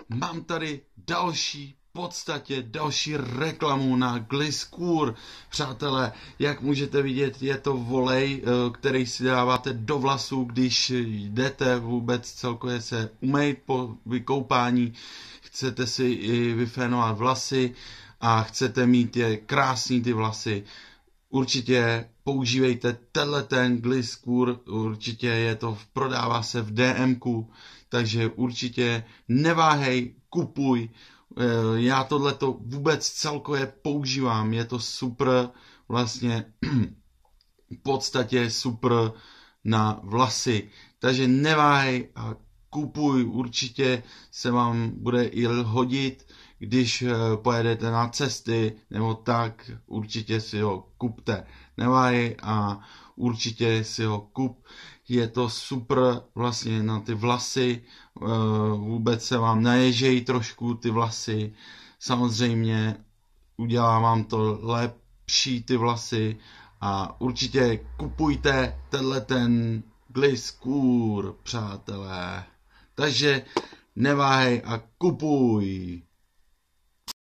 Mám tady v podstatě další reklamu na Gliscure. Přátelé, jak můžete vidět, je to volej, který si dáváte do vlasů, když jdete vůbec celkově se umýt po vykoupání. Chcete si i vyfénovat vlasy a chcete mít je krásný ty vlasy. Určitě používejte ten Gliscure, určitě prodává se v DMku, takže určitě neváhej, kupuj. Já tohleto vůbec celkově používám, je to super, vlastně v podstatě super na vlasy, takže neváhej a kupuj, určitě se vám bude i hodit, když pojedete na cesty nebo tak, určitě si ho kupte, neváhej a určitě si ho kup. Je to super vlastně na ty vlasy, vůbec se vám naježejí trošku ty vlasy, samozřejmě udělá vám to lepší ty vlasy a určitě kupujte ten Gliscure, přátelé. Takže neváhej a kupuj.